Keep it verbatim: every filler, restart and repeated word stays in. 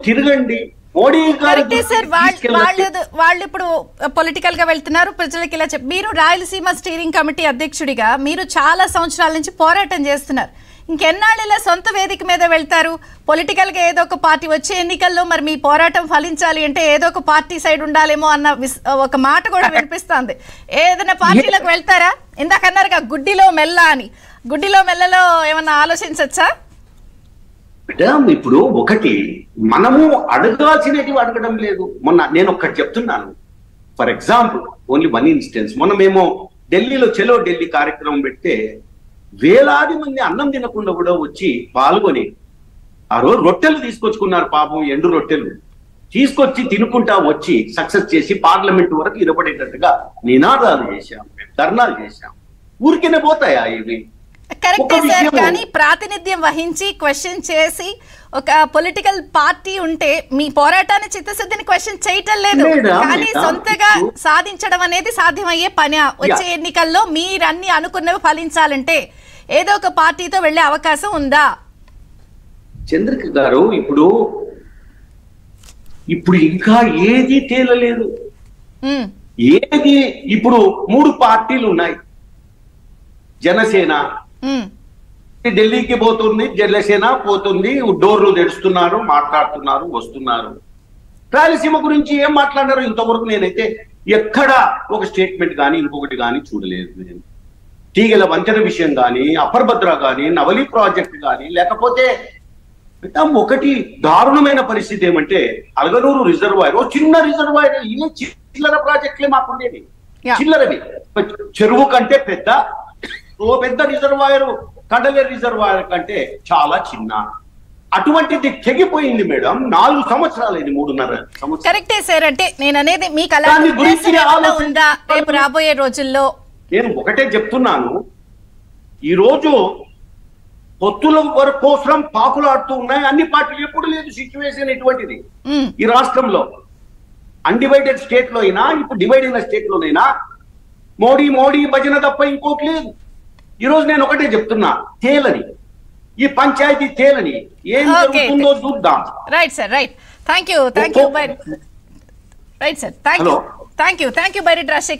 తిరగండి. మోడీ గారు వాళ్ళు ఇప్పుడు పొలిటికల్ గా వెళ్తున్నారు, ప్రజలకు ఇలా చెప్పి మీరు రాయలసీమ స్టీరింగ్ కమిటీ అధ్యక్షుడిగా మీరు చాలా సంవత్సరాల నుంచి పోరాటం చేస్తున్నారు. ఇంకెన్నాళ్ళు ఇలా సొంత వేదిక మీద వెళ్తారు? పొలిటికల్ గా ఏదో ఒక పార్టీ వచ్చే ఎన్నికల్లో మరి మీ పోరాటం ఫలించాలి అంటే ఏదో ఒక పార్టీ సైడ్ ఉండాలేమో అన్న ఒక మాట కూడా వినిపిస్తుంది. ఏదైనా పార్టీలకు వెళ్తారా? ఇందాక అన్నారుగా గుడ్డిలో మెల్ల అని, గుడ్డిలో మెల్లలో ఏమన్నా ఆలోచించచ్చా? మేడం ఇప్పుడు ఒకటి మనము అడగాల్సినవి అడగడం లేదు. మొన్న నేను ఒక్కటి చెప్తున్నాను, for example only one instance. మొన్న మేము ఢిల్లీలో చెలో ఢిల్లీ కార్యక్రమం పెడితే వేలాది మంది అన్నం తినకుండా కూడా వచ్చి పాల్గొని ఆ రోజు రొట్టెలు తీసుకొచ్చుకున్నారు. పాపం ఎండు రొట్టెలు తీసుకొచ్చి తినుకుంటా వచ్చి సక్సెస్ చేసి పార్లమెంట్ వరకు ఇరపడేటట్టుగా నినాదాలు చేశాం, మేము ధర్నాలు చేశాం. ఊరికేనే పోతాయా ఇవి? కరెక్టే సార్, కానీ ప్రాతినిధ్యం వహించి క్వశ్చన్ చేసి ఒక పొలిటికల్ పార్టీ ఉంటే మీ పోరాటాన్ని చిత్తశుద్ధిని క్వశ్చన్ చేయటం లేదు, కానీ సొంతగా సాధించడం అనేది సాధ్యమయ్యే పని. వచ్చే ఎన్నికల్లో మీరన్ని అనుకున్నవి ఫలించాలంటే ఏదో ఒక పార్టీతో వెళ్లే అవకాశం ఉందా? చంద్రిక గారు ఇప్పుడు ఇప్పుడు ఇంకా ఏది తేలలేదు. ఏది ఇప్పుడు మూడు పార్టీలు ఉన్నాయి. జనసేన ఢిల్లీకి పోతుంది, జనసేన పోతుంది, డోర్లు తెరుస్తున్నారు, మాట్లాడుతున్నారు, వస్తున్నారు. రాయలసీమ గురించి ఏం మాట్లాడారో ఇంతవరకు నేనైతే ఎక్కడ ఒక స్టేట్మెంట్ కానీ ఇంకొకటి కానీ చూడలేదు. నేను తీగల వంతెన విషయం కానీ, అప్పర్ భద్ర కానీ, నవలి ప్రాజెక్ట్ కానీ, లేకపోతే ఒకటి దారుణమైన పరిస్థితి ఏమంటే అలగనూరు రిజర్వాయర్, చిన్న రిజర్వాయర్, ఇవే చిల్లర ప్రాజెక్టులే మాకుండేవి, చిల్లరవి. చెరువు కంటే పెద్ద ఓ పెద్ద రిజర్వాయర్ కండలే రిజర్వాయర్ కంటే చాలా చిన్న. అటువంటిది తెగిపోయింది మేడం. నాలుగు సంవత్సరాలు మూడున్నర సంవత్సరాలు. కరెక్టే సార్, అంటే నేను అనేది మీకు ఉందా రేపు రాబోయే రోజుల్లో? నేను ఒకటే చెప్తున్నాను, ఈ రోజు పొత్తుల వరకు కోసం పాకులాడుతూ ఉన్నాయి అన్ని పార్టీలు. ఎప్పుడు లేదు సిచ్యువేషన్ ఇటువంటిది ఈ రాష్ట్రంలో. అన్డివైడెడ్ స్టేట్ లో అయినా, ఇప్పుడు డివైడ్ అయిన స్టేట్ లోనైనా మోడీ మోడీ భజన తప్ప ఇంకోటి లేదు. ఈ రోజు నేను ఒకటే చెప్తున్నా, తేలని ఈ పంచాయతీ తేలని ఏం జరుగుతుందో చూద్దాం. Right sir, right. Thank you thank you right sir thank you thank you Byreddy Rajasekhar.